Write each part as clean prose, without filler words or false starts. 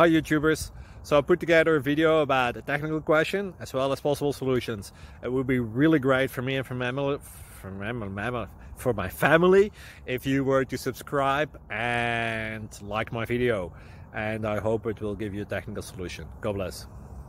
Hi YouTubers! So I put together a video about a technical question as well as possible solutions. It would be really great for me and for my family if you were to subscribe and like my video, and I hope it will give you a technical solution. God bless.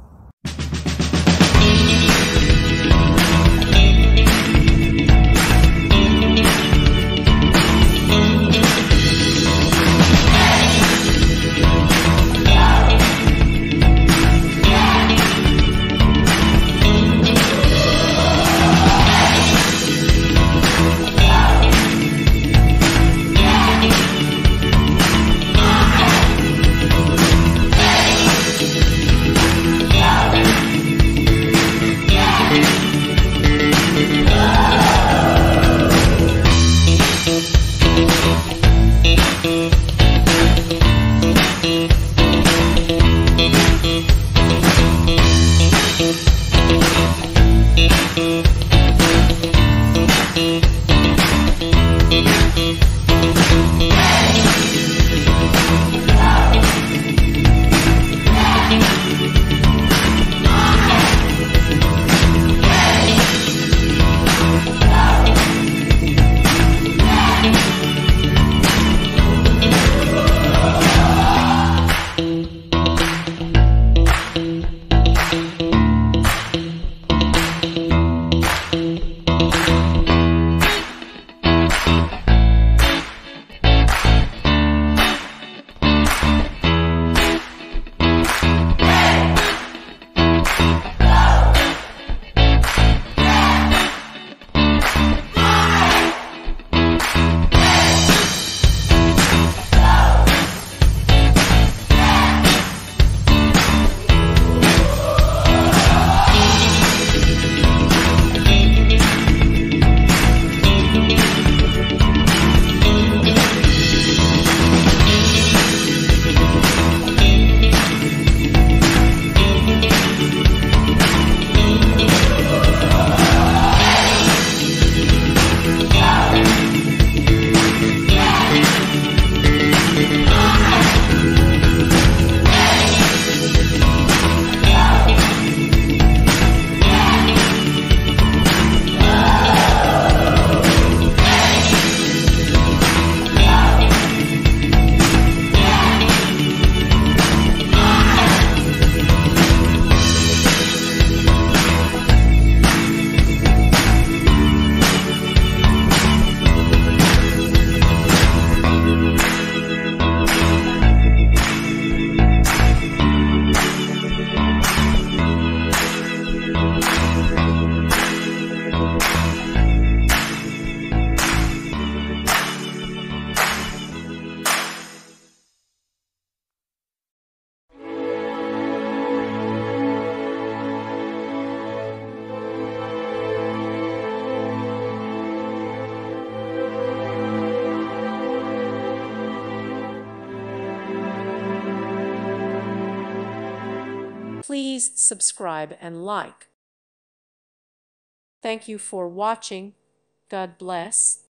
Please subscribe and like. Thank you for watching. God bless.